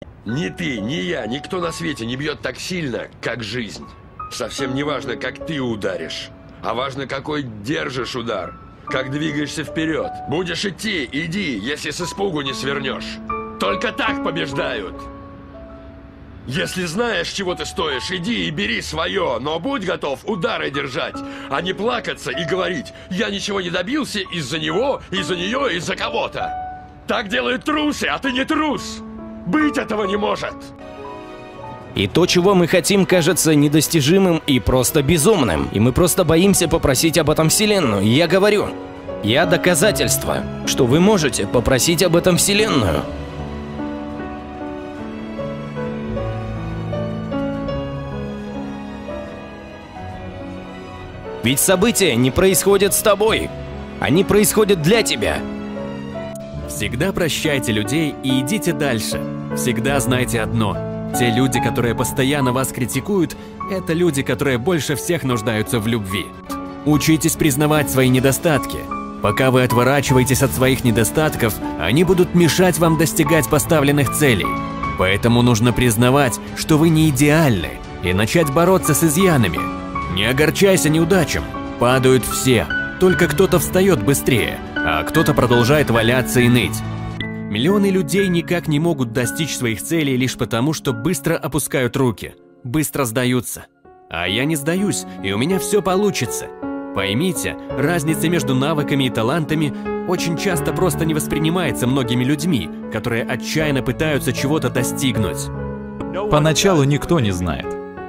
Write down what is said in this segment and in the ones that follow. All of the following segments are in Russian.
Ни ты, ни я, никто на свете не бьет так сильно, как жизнь. Совсем не важно, как ты ударишь, а важно, какой держишь удар. Как двигаешься вперед. Будешь идти, иди, если с испугу не свернешь. Только так побеждают. Если знаешь, чего ты стоишь, иди и бери свое, но будь готов удары держать, а не плакаться и говорить: я ничего не добился из-за него, из-за нее, из-за кого-то. Так делают трусы, а ты не трус. Быть этого не может. И то, чего мы хотим, кажется недостижимым и просто безумным. И мы просто боимся попросить об этом Вселенную. И я говорю, я доказательство, что вы можете попросить об этом Вселенную. Ведь события не происходят с тобой, они происходят для тебя. Всегда прощайте людей и идите дальше. Всегда знайте одно: те люди, которые постоянно вас критикуют, это люди, которые больше всех нуждаются в любви. Учитесь признавать свои недостатки. Пока вы отворачиваетесь от своих недостатков, они будут мешать вам достигать поставленных целей. Поэтому нужно признавать, что вы не идеальны, и начать бороться с изъянами. Не огорчайся неудачам. Падают все. Только кто-то встает быстрее, а кто-то продолжает валяться и ныть. Миллионы людей никак не могут достичь своих целей лишь потому, что быстро опускают руки, быстро сдаются. А я не сдаюсь, и у меня все получится. Поймите, разница между навыками и талантами очень часто просто не воспринимается многими людьми, которые отчаянно пытаются чего-то достигнуть. Поначалу никто не знает.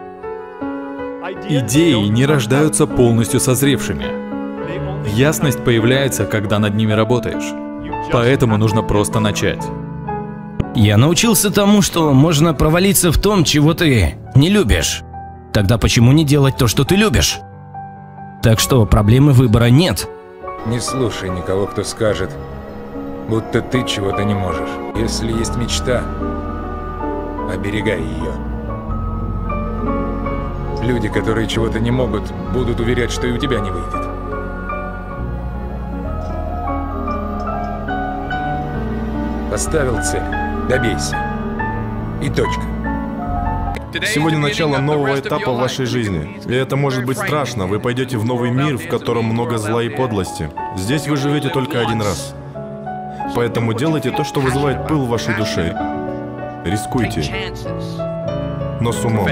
Идеи не рождаются полностью созревшими. Ясность появляется, когда над ними работаешь. Поэтому нужно просто начать. Я научился тому, что можно провалиться в том, чего ты не любишь. Тогда почему не делать то, что ты любишь? Так что проблемы выбора нет. Не слушай никого, кто скажет, будто ты чего-то не можешь. Если есть мечта, оберегай ее. Люди, которые чего-то не могут, будут уверять, что и у тебя не выйдет. Поставил цель, добейся. И точка. Сегодня начало нового этапа в вашей жизни. И это может быть страшно. Вы пойдете в новый мир, в котором много зла и подлости. Здесь вы живете только один раз. Поэтому делайте то, что вызывает пыл в вашей душе. Рискуйте. Но с умом.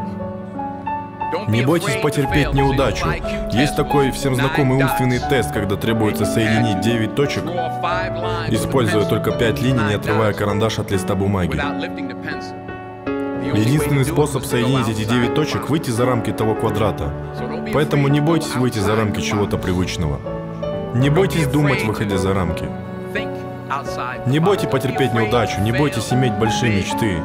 Не бойтесь потерпеть неудачу. Есть такой всем знакомый умственный тест, когда требуется соединить 9 точек, используя только 5 линий, не отрывая карандаш от листа бумаги. Единственный способ соединить эти 9 точек — выйти за рамки того квадрата. Поэтому не бойтесь выйти за рамки чего-то привычного. Не бойтесь думать, выходя за рамки. Не бойтесь потерпеть неудачу, не бойтесь иметь большие мечты.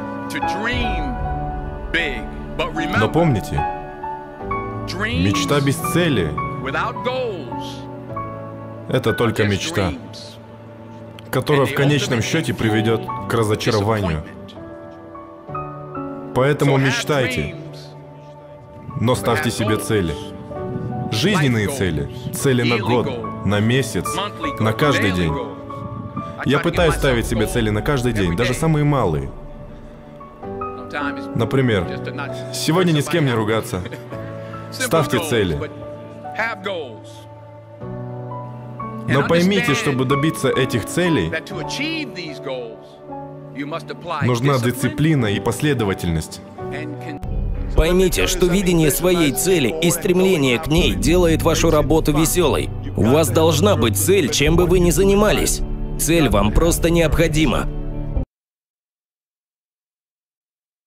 Но помните, мечта без цели — это только мечта, которая в конечном счете приведет к разочарованию. Поэтому мечтайте, но ставьте себе цели. Жизненные цели, цели на год, на месяц, на каждый день. Я пытаюсь ставить себе цели на каждый день, даже самые малые. Например, сегодня ни с кем не ругаться. Ставьте цели. Но поймите, чтобы добиться этих целей, нужна дисциплина и последовательность. Поймите, что видение своей цели и стремление к ней делает вашу работу веселой. У вас должна быть цель, чем бы вы ни занимались. Цель вам просто необходима.